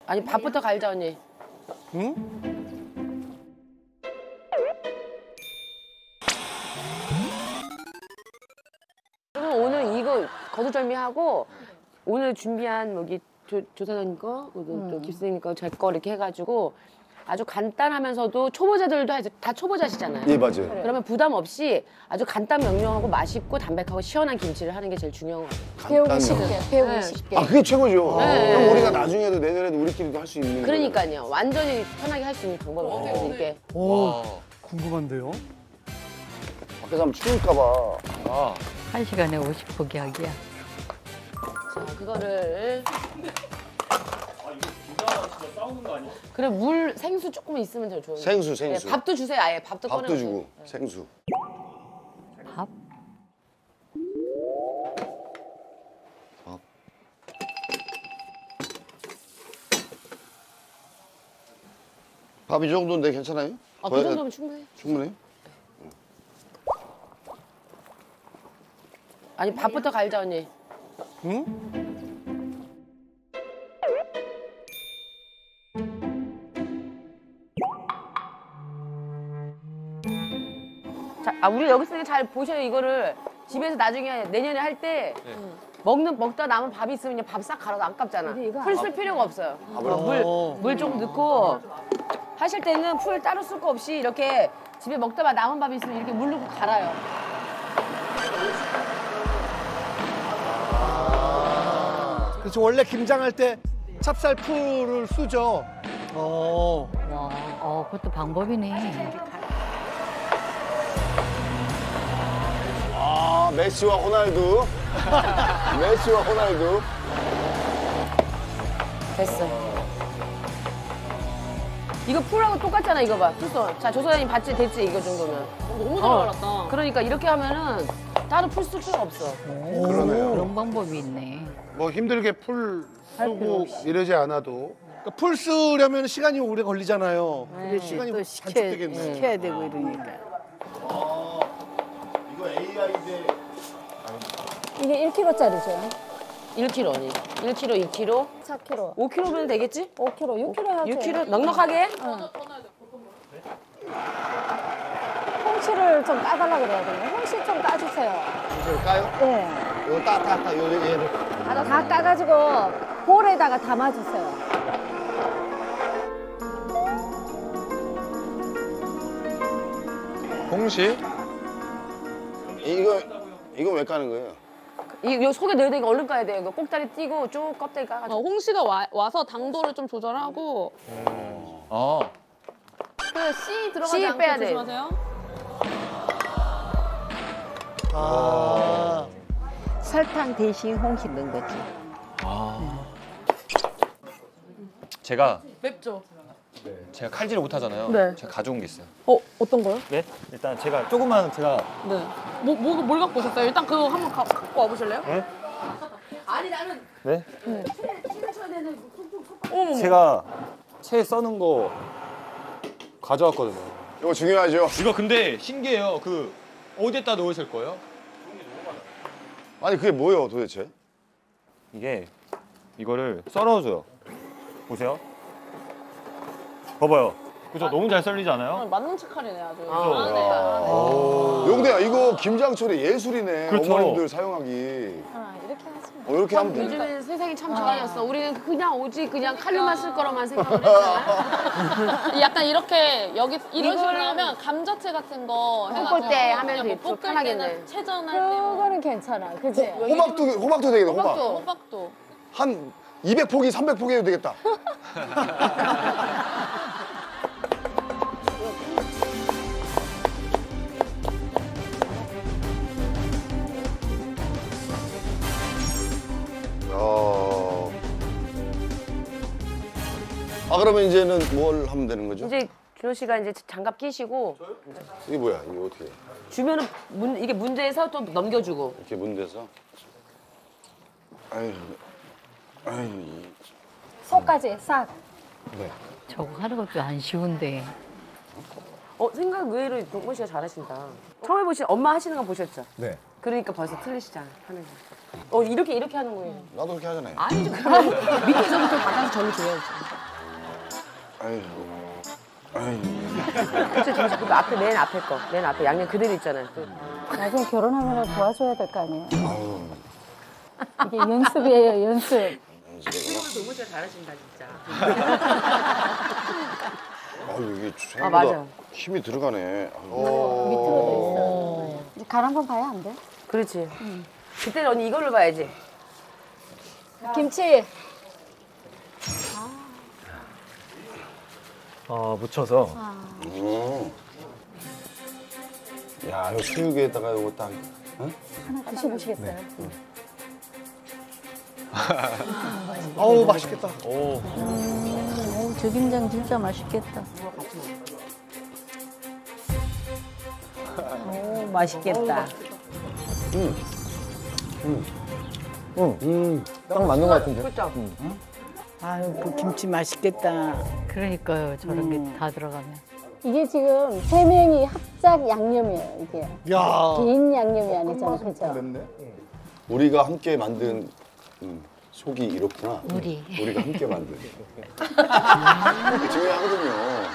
아니 밥부터 갈자 언니. 응? 오늘 이거 거두절미하고 오늘 준비한 여기 조사장님 거, 또 깁스님 거, 제 거 이렇게 해가지고 아주 간단하면서도 초보자들도 다 초보자시잖아요. 예, 맞아요. 그러면 부담 없이 아주 간단 명료하고 맛있고 담백하고 시원한 김치를 하는 게 제일 중요한 것 같아요. 배우기 쉽게, 배우기 쉽게. 아, 그게 최고죠. 네. 그럼 우리가 나중에도 내년에도 우리끼리도 할 수 있는 거예요. 그러니까요. 완전히 편하게 할 수 있는 방법이 이렇게. 오, 궁금한데요? 밖에서 하면 추울까 봐. 1시간에 50포기 하기야. 자, 그거를. 그래 생수 조금 있으면 제일 좋은데. 생수. 네, 밥도 주세요. 아예 밥도 꺼내. 밥도 주고, 생수. 밥? 밥 이 정도인데 괜찮아요? 아, 그 정도면 충분해. 충분해요? 아니 밥부터 갈자 언니. 응? 자, 우리 여기 있으니까 잘 보셔요. 이거를 집에서 나중에 내년에 할 때 먹다 남은 밥이 있으면 그냥 밥 싹 갈아도 아깝잖아. 풀 쓸 필요가 없어요. 물 좀 넣고 하실 때는 풀 따로 쓸 거 없이 이렇게 집에 먹다가 남은 밥이 있으면 이렇게 물 넣고 갈아요. 그렇죠. 원래 김장할 때 찹쌀풀을 쓰죠. 와, 그것도 방법이네. 아, 메시와 호날두. 메시와 호날두. 됐어. 이거 풀하고 똑같잖아. 이거 봐. 풀써. 자, 조사장님 봤지? 됐지? 이거 정도면. 너무 잘 알았다. 그러니까 이렇게 하면은 따로 풀 쓸 필요가 없어. 그러네요. 그런 방법이 있네. 뭐 힘들게 풀 쓰고 이러지 않아도 그러니까 풀 쓰려면 시간이 오래 걸리잖아요. 근데 시간이 또 단축되겠네. 식혀야 되고 이러니까. 이거 AI인데 이게 1kg짜리죠? 1kg. 1kg, 2kg, 4kg, 5kg면 되겠지? 5kg, 6kg 해야지. 6kg? 넉넉하게? 홍시를 좀 까달라 그래야겠네. 홍시 좀 까주세요. 이걸 까요? 네. 이거 따, 얘를. 다 까가지고 볼에다가 담아주세요. 홍시? 이거 왜 까는 거예요? 이 속에 넣어야 되니까 얼른 까야 돼요. 이거 꼭다리 띄고 쭉 껍데기 까가지고. 홍시가 와서 당도를 좀 조절하고 그 씨 들어가지 씨 않게 빼야 돼. 조심하세요. 아, 설탕 대신 홍시 넣은 거지. 제가 맵죠? 제가 칼질을 못 하잖아요. 네. 제가 가져온 게 있어요. 어떤 거요? 네? 일단 제가 조금만 제가 네. 뭘 갖고 오셨어요? 일단 그거 한번 갖고 와보실래요? 네? 아니 나는 네? 치를 쳐야 되는 어머. 제가 채 써는 거 가져왔거든요. 이거 중요하죠. 이거 근데 신기해요. 그 어디에다 넣으실 거예요? 아니, 그게 뭐예요, 도대체? 이게 이거를 썰어줘요. 보세요. 봐봐요. 그죠? 너무 잘 썰리지 않아요? 맞는 척하리네 아주. 용대야, 이거 김장철의 예술이네. 그렇죠. 어머님들 사용하기. 이렇게 하시면 이렇게 하면 돼. 요즘에 세상이 참 좋아졌어. 우리는 그냥 오직 그냥 칼로만 쓸 거로만 생각을 했잖아. 약간 이렇게 여기 이런 식으로 이거를 하면 감자채 같은 거 볶을 때 하면 그냥 돼. 볶을 편하겠네. 때나 채전할 때 그거는 괜찮아. 그지? 호박도 되겠다, 호박. 호박도. 한 200포기, 300포기 해도 되겠다. 아, 그러면 이제는 뭘 하면 되는 거죠? 이제 준호 씨가 이제 장갑 끼시고 이게 뭐야? 이거 어떻게 해? 주면은 이게 문제에서 또 넘겨주고. 이렇게 문대서? 아유, 속까지 싹. 네. 저거 하는 것도 안 쉬운데. 생각 의외로 동건 씨가 잘하신다. 처음 해보신 엄마 하시는 거 보셨죠? 네. 그러니까 벌써 틀리시잖아 하는 거. 이렇게 하는 거예요. 나도 그렇게 하잖아요. 아니죠. 그럼 밑에서부터 받아서 저를 줘야지. 아유. 아유. 그치, 그 앞에, 맨 앞에 거. 맨 앞에 양념 그대로 있잖아요. 나중에 결혼하면 도와줘야 될 거 아니에요. 아유. 이게 연습이에요, 연습. 너무 잘하신다, 진짜. 아유, 이게 아, 맞아. 생각보다 힘이 들어가네. 밑으로도 있어요. 이제 간 한번 봐야 안 돼? 그렇지. 그때는 언니 이걸로 봐야지. 김치. 묻혀서. 야, 이 수육에다가 이거 딱. 어? 하나 드셔보시겠어요? 어우, 맛있겠다. 오, 조김장 진짜 맛있겠다. 오, 맛있겠다. 딱 맞는 것 같은데. 그렇죠? 아유, 그 김치 맛있겠다. 그러니까요, 저런 게 다 들어가면. 이게 지금 3명이 합작 양념이에요, 이게. 야. 개인 양념이 아니잖아요, 그죠? 맵네. 우리가 함께 만든 속이 이렇구나. 우리가 함께 만든. 중요하거든요.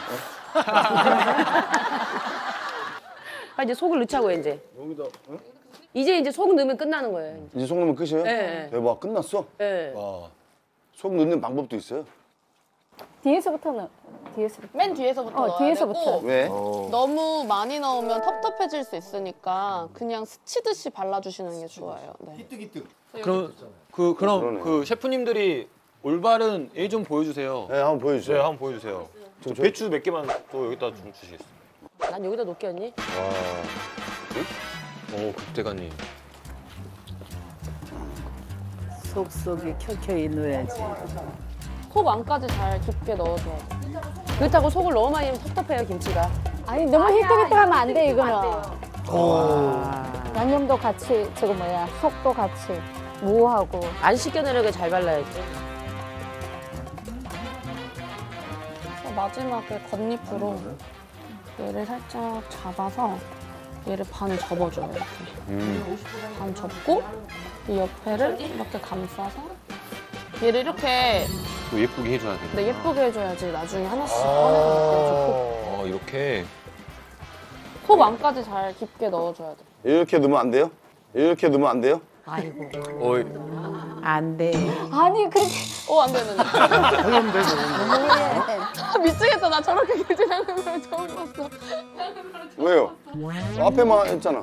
아, 이제 속을 넣자고, 이제. 여기다. 어? 이제 속 넣으면 끝나는 거예요. 이제 속 넣으면 끝이에요? 네. 대박, 끝났어? 네. 와. 속 넣는 방법도 있어요? 뒤에서부터는, 뒤에서부터. 맨 뒤에서부터 넣어야 뒤에서부터. 되고 왜? 너무 많이 넣으면 텁텁해질 수 있으니까 그냥 스치듯이 발라주시는 게 좋아요. 네. 그럼 그러네. 그 셰프님들이 올바른 예 좀 보여주세요. 네, 한번 보여주세요. 네, 한번 보여주세요. 저 배추 몇 개만 또 여기다 좀 주시겠어요? 난 여기다 놓게 언니. 오, 국대관님. 속속에 켜켜이 넣어야지. 속 안까지 잘 깊게 넣어줘야 돼. 그렇다고 속을 너무 많이 넣으면 텁텁해요, 김치가. 아니, 너무 힐끗힐끗하면 안 돼, 이거는. 양념도 같이, 속도 같이, 무하고. 안 씻겨내려게 잘 발라야지. 마지막에 겉잎으로 얘를 살짝 잡아서 얘를 반을 접어줘요, 이렇게. 반 접고 이 옆에를 이렇게 감싸서 얘를 이렇게 또 예쁘게 해줘야 돼. 네, 예쁘게 해줘야지 나중에 하나씩 꺼내서 이렇게. 속 안까지 잘 깊게 넣어줘야 돼. 이렇게 넣으면 안 돼요? 이렇게 넣으면 안 돼요? 아이고. 어이. 안 돼. 아니, 그렇게. 안 되는데. 미치겠다. 나 저렇게 길지나는 걸 처음 봤어. 왜요? 앞에만 했잖아.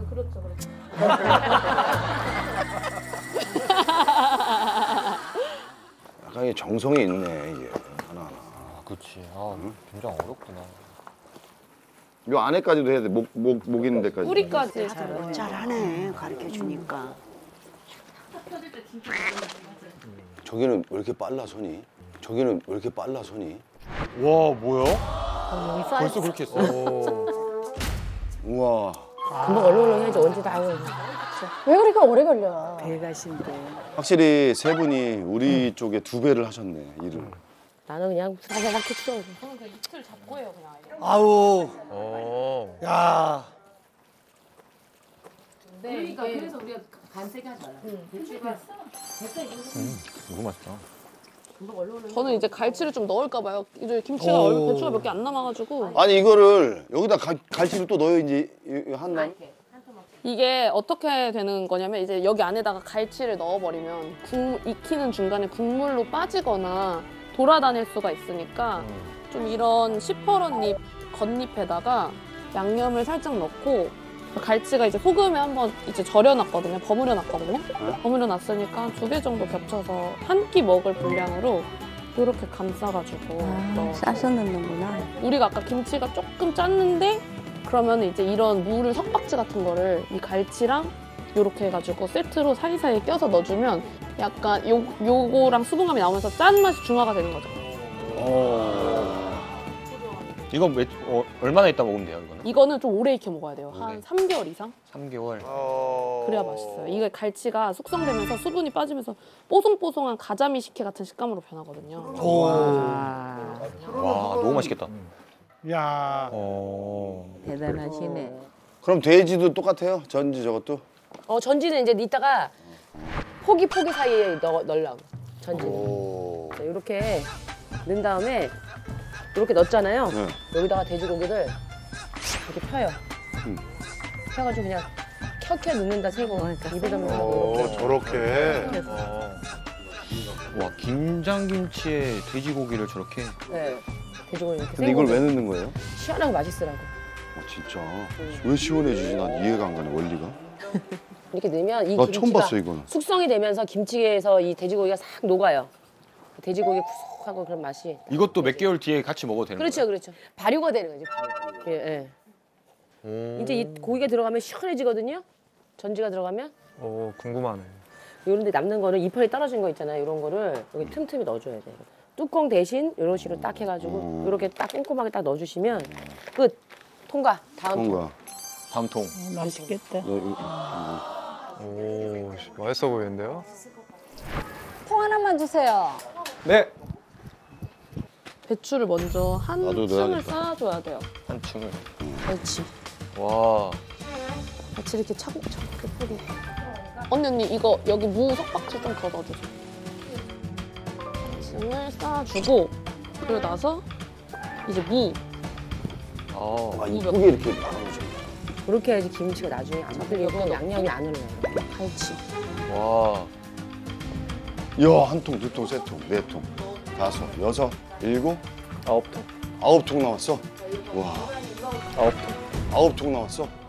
약간 정성이 있네, 이게. 하나하나. 그렇지. 아, 굉장히 어렵구나. 요 안에까지도 해야 돼. 목 있는 데까지. 뿌리까지 잘하네, 가르쳐 주니까. 저기는 왜 이렇게 빨라, 손이? 저기는 왜 이렇게 빨라, 손이? 와, 뭐야? 벌써 그렇게 했어. 우와. 금방 얼렁얼렁 해야지, 언제 다 해요. 왜 그렇게 오래 걸려? 배가신데. 확실히 세 분이 우리 쪽에 2배를 하셨네, 일을. 나는 그냥 사사삭 해치워. 저는 그냥 이틀 잡고 해요, 그냥 아예. 아우. 야. 네, 그러니까 그래서 우리가 간세게 하잖아. 너무 맛있다. 저는 이제 갈치를 좀 넣을까 봐요. 이제 김치가 배추가 몇 개 안 남아가지고. 아니, 이거를 여기다 갈치를 또 넣어요, 이제 한나? 이게 어떻게 되는 거냐면 이제 여기 안에다가 갈치를 넣어버리면 익히는 중간에 국물로 빠지거나 돌아다닐 수가 있으니까 좀 이런 시퍼런 잎 겉잎에다가 양념을 살짝 넣고 갈치가 이제 소금에 한번 이제 절여놨거든요. 버무려놨거든요. 버무려놨으니까 2개 정도 겹쳐서 한 끼 먹을 분량으로 이렇게 감싸가지고 싸서 넣는구나. 우리가 아까 김치가 조금 짰는데 그러면 이제 이런 무를 석박지 같은 거를 이 갈치랑 이렇게 해가지고 세트로 사이사이에 껴서 넣어주면 약간 요거랑 수분감이 나오면서 짠 맛이 중화가 되는 거죠. 이거 얼마나 있다 먹으면 돼요, 이거는? 이거는 좀 오래 익혀 먹어야 돼요. 한 3개월 이상? 3개월. 그래야 맛있어요. 이게 갈치가 숙성되면서 수분이 빠지면서 뽀송뽀송한 가자미 식혜 같은 식감으로 변하거든요. 와, 너무 맛있겠다. 야. 대단하시네. 그럼 돼지도 똑같아요? 전지 저것도? 전지는 이제 이따가 포기 사이에 넣으려고. 전지는. 오. 이렇게 넣은 다음에 이렇게 넣었잖아요. 네. 여기다가 돼지고기를 이렇게 펴요. 펴가지고 그냥 켜켜 넣는다 세고 입에 담는 저렇게. 와 김장김치에 돼지고기를 저렇게. 네. 돼지고기 이렇게 근데 이걸 왜 넣는 거예요? 시원하고 맛있으라고. 진짜. 왜 시원해지지? 난 이해가 안 가네, 원리가. 이렇게 넣으면 이 나 처음 김치가 봤어, 이거는. 숙성이 되면서 김치에서 이 돼지고기가 싹 녹아요. 돼지고기 구수하고 그런 맛이. 이것도 몇 개월 뒤에 같이 먹어도 되는 그렇죠, 거예요? 그렇죠. 발효가 되는 거죠. 발효. 예, 예. 이제 이 고기가 들어가면 시원해지거든요. 전지가 들어가면. 오, 궁금하네. 요런데 남는 거는 이파리 떨어진 거 있잖아요. 이런 거를 여기 틈틈이 넣어줘야 돼요. 뚜껑 대신 이런 식으로 딱 해가지고 이렇게 딱 꼼꼼하게 딱 넣어주시면 끝. 통과. 다음 통. 뭔가. 다음 통. 맛있겠다. 오, 맛있어 보이는데요? 통 하나만 주세요. 네. 배추를 먼저 한 나도 층을 넣어야겠다. 쌓아줘야 돼요. 한 층을. 갈치. 와. 갈치 이렇게 차곡차곡 뿌리고. 언니 이거 여기 무 석박지 좀 걷어주세요. 층을 쌓아주고 그리고 나서 이제 무. 아, 이쁘게 이렇게 나눠줘. 그렇게 해야지 김치가 나중에 안 풀리고 양념이 안 흘러요. 갈치. 와. 야, 한 통, 두 통, 세 통, 네 통, 다섯, 여섯, 일곱, 9통. 9통 나왔어. 와, 9통. 9통 나왔어.